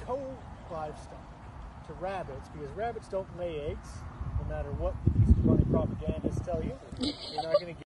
co-livestock to rabbits, because rabbits don't lay eggs, no matter what the Easter Bunny propagandists tell you. You're not going to